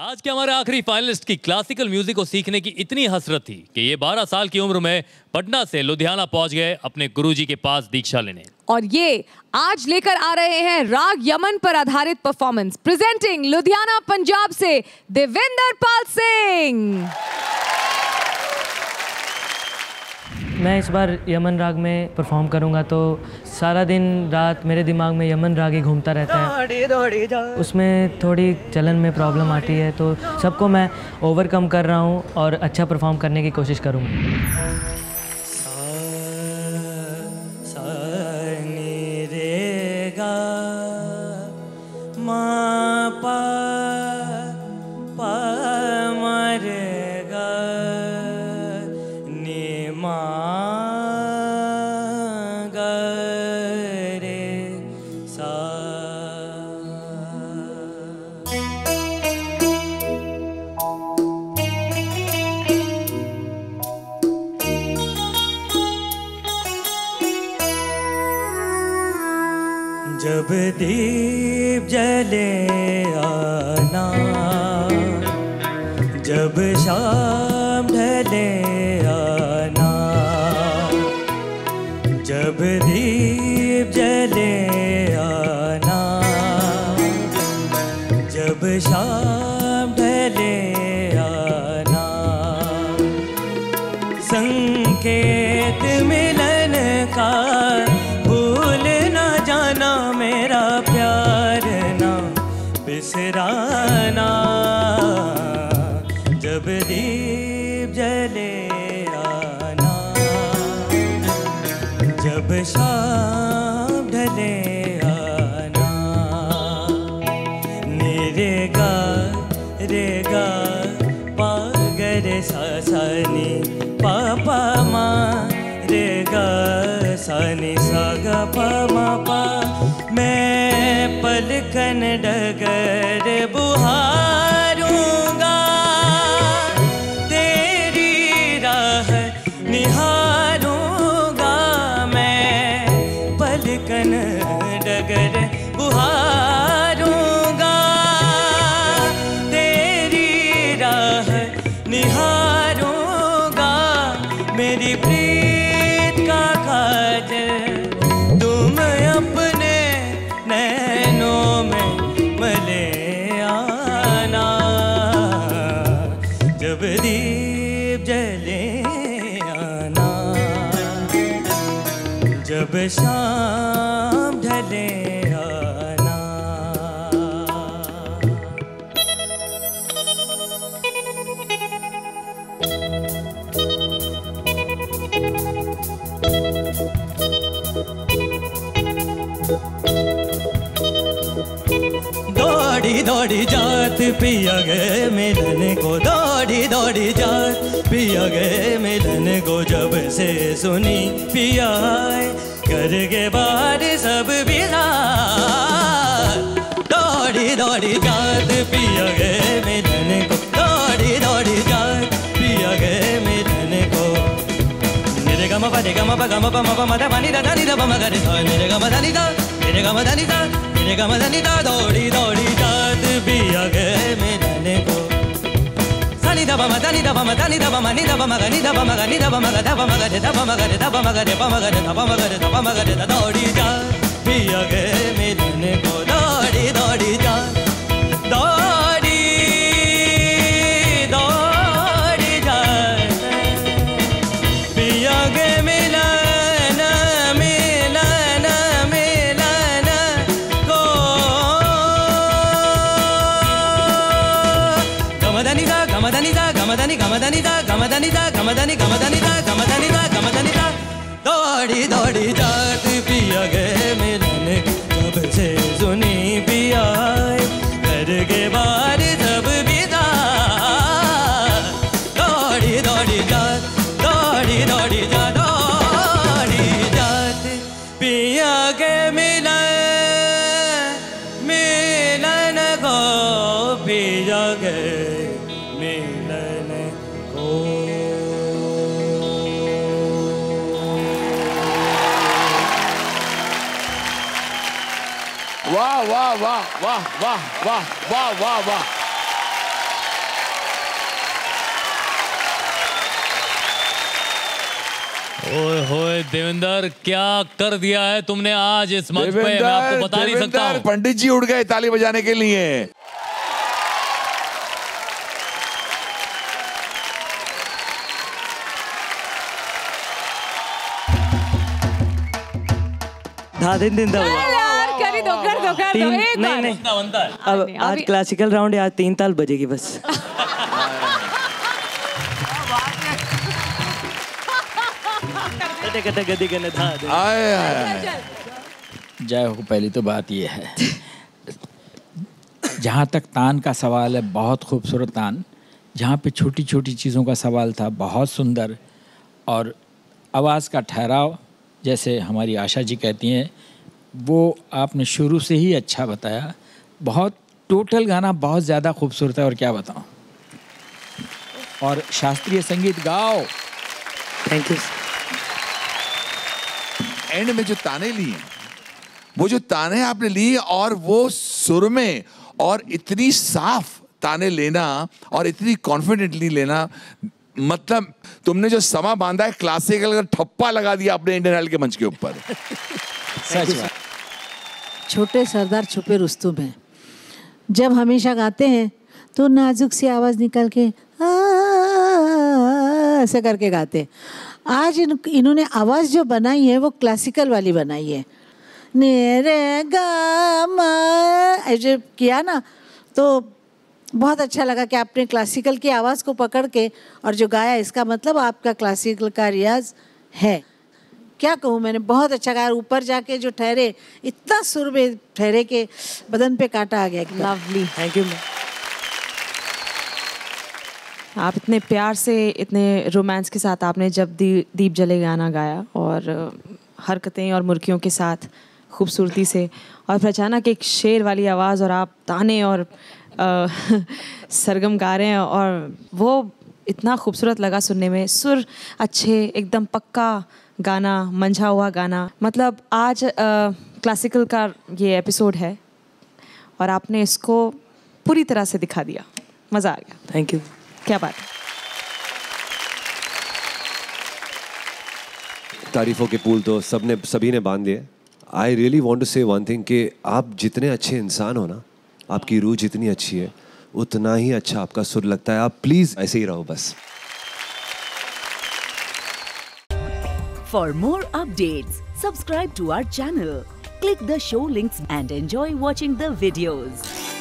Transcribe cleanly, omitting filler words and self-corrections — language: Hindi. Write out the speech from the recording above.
आज के हमारे आखिरी फाइनलिस्ट की क्लासिकल म्यूजिक को सीखने की इतनी हसरत थी कि ये 12 साल की उम्र में पटना से लुधियाना पहुंच गए अपने गुरुजी के पास दीक्षा लेने। और ये आज लेकर आ रहे हैं राग यमन पर आधारित परफॉर्मेंस। प्रेजेंटिंग लुधियाना पंजाब से देवेंद्र पाल सिंह। मैं इस बार यमन राग में परफॉर्म करूंगा तो सारा दिन रात मेरे दिमाग में यमन राग ही घूमता रहता है। उसमें थोड़ी चलन में प्रॉब्लम आती है तो सबको मैं ओवरकम कर रहा हूं और अच्छा परफॉर्म करने की कोशिश करूंगा। जब दीप जले आना, जब शाम ढले आना, जब दीप जले आना, जब शाम ढले आना, संकेत मिलन का मेरा प्यार ना बिसराना। जब दीप जले आना, जब शाम ढले आना, निरेगा रेगा पागरे सासानी पापा माँ रेगा सानी सागा पामा पा। मैं पलकन डगर बुहारूंगा, तेरी राह निहारूंगा। मैं पलकन डगर बुहारूंगा, तेरी राह निहारूंगा। मेरी प्रीत का काजल तुम अपने नैनों में मले आना। जब दीप जले आना, जब शाम ढले आना। दौड़ी दौड़ी जात पिया गए मिलन को, दौड़ी दौड़ी जात पिया गए मिलन को। जब से सुनी पिया कर के बार सब बिहार। दौड़ी दौड़ी जात पिया गए मिलन को, दौड़ी दौड़ी जात पिया गए मिलन को। निरे गम पा गम पा गम पा म पा म दा पानी दा दा नी दा पा म गा रे सा। निरे गम दा नी दा, निरे गम दा नी दा, निरे गम दा नी दा। दौड़ी दौड़ी जात पिया गए मिलन को। सानी दा पा म दा नी दा पा म दा नी दा पा म नी दा पा म गा नी दा पा म गा नी दा पा म गा दा पा म गा रे दा पा म गा रे दा पा म गा रे पा म गा रे दा पा म गा रे दा पा म गा रे दा। दौड़ी जात पिया गए मिलन को, दौड़ी दौड़ी जात, दौड़ी दौड़ी जात पिया गए मिलन, मिलन मिलन को। गमदनी दा गमदनी दा गमदनी गमदनी दा गमदनी दा गमदनी गमदनी दा गमदनी दा गमदनी दा। दौड़ी दौड़ी जात पिया गए मिलन, जब से सुनी पिया घर के बार सब विदा। दौड़ी दौड़ी जात, दौड़ी दौड़ी जात, दौड़ी जात पिया गए मिलन, मिलन को पिया गए मिलन को। वाह वाह वाह वाह वाह वाह वाह वाह वाह। ओए होए देवेंद्र, क्या कर दिया है तुमने आज इस मंच पे, मैं आपको बता नहीं सकता हूं। पंडित जी उठ गए ताली बजाने के लिए। दिन यार, कर दो एक बार। नहीं बनता है। अब आज क्लासिकल राउंड है, आज 3 ताल बजेगी बस। जय हो। पहली तो बात यह है, जहाँ तक तान का सवाल है, बहुत खूबसूरत तान। जहाँ पे छोटी छोटी चीज़ों का सवाल था, बहुत सुंदर। और आवाज़ का ठहराव, जैसे हमारी आशा जी कहती हैं, वो आपने शुरू से ही अच्छा बताया। बहुत टोटल गाना बहुत ज़्यादा खूबसूरत है, और क्या बताऊँ। और शास्त्रीय संगीत गाओ। Thank you. एंड में जो ताने लिए, वो जो ताने आपने लिए, और वो सुर में, और इतनी साफ ताने लेना, और इतनी कॉन्फिडेंटली लेना, मतलब तुमने जो समा बांधा है क्लासिकल का ठप्पा लगा दिया अपने इंडियन आइडल के मंच के ऊपर। सच बात। छोटे सरदार छुपे रुस्तुम हैं। जब हमेशा गाते हैं तो नाजुक सी आवाज़ निकल के ऐसे करके गाते हैं। आज इन्होंने आवाज़ जो बनाई है वो क्लासिकल वाली बनाई है। नेरे गा मा ऐसे किया ना, तो बहुत अच्छा लगा कि आपने क्लासिकल की आवाज़ को पकड़ के और जो गाया, इसका मतलब आपका क्लासिकल का रियाज है। क्या कहूँ, मैंने बहुत अच्छा गाया। ऊपर जाके जो ठहरे, इतना सुर में ठहरे के बदन पे कांटा आ गया। लवली। Thank you. आप इतने प्यार से, इतने रोमांस के साथ आपने जब दीप जले गाना गाया, और हरकतें और मुर्कियों के साथ खूबसूरती से, और फिर अचानक एक शेर वाली आवाज़, और आप ताने और सरगम गा रहे हैं, और वो इतना खूबसूरत लगा सुनने में। सुर अच्छे, एकदम पक्का गाना, मंझा हुआ गाना। मतलब आज क्लासिकल का ये एपिसोड है, और आपने इसको पूरी तरह से दिखा दिया। मज़ा आ गया। Thank you. क्या बात है। तारीफों के पुल तो सभी ने बांध दिए। I really want to say one thing कि आप जितने अच्छे इंसान हो ना, आपकी रूह जितनी अच्छी है, उतना ही अच्छा आपका सुर लगता है। आप प्लीज ऐसे ही रहो बस। For more updates, subscribe to our channel, click the show links and enjoy watching the videos.